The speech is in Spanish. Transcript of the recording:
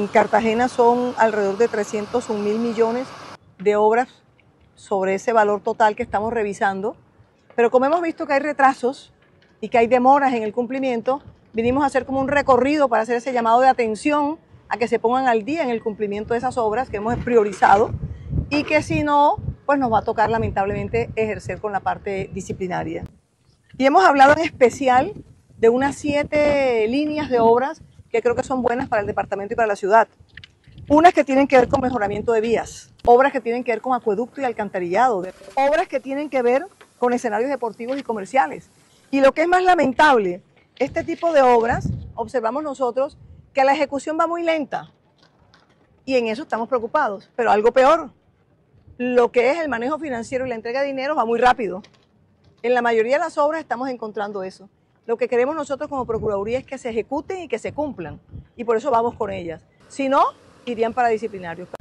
En Cartagena son alrededor de 301.000 millones de obras sobre ese valor total que estamos revisando. Pero como hemos visto que hay retrasos y que hay demoras en el cumplimiento, vinimos a hacer como un recorrido para hacer ese llamado de atención a que se pongan al día en el cumplimiento de esas obras que hemos priorizado y que si no, pues nos va a tocar lamentablemente ejercer con la parte disciplinaria. Y hemos hablado en especial de unas 7 líneas de obras que creo que son buenas para el departamento y para la ciudad. Unas que tienen que ver con mejoramiento de vías, obras que tienen que ver con acueducto y alcantarillado, obras que tienen que ver con escenarios deportivos y comerciales. Y lo que es más lamentable, este tipo de obras, observamos nosotros que la ejecución va muy lenta y en eso estamos preocupados. Pero algo peor, lo que es el manejo financiero y la entrega de dinero va muy rápido. En la mayoría de las obras estamos encontrando eso. Lo que queremos nosotros como Procuraduría es que se ejecuten y que se cumplan, y por eso vamos con ellas. Si no, irían para disciplinarios.